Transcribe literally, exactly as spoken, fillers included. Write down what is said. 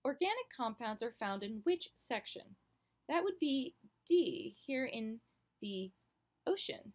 Organic compounds are found in which section? That would be D, here in the ocean.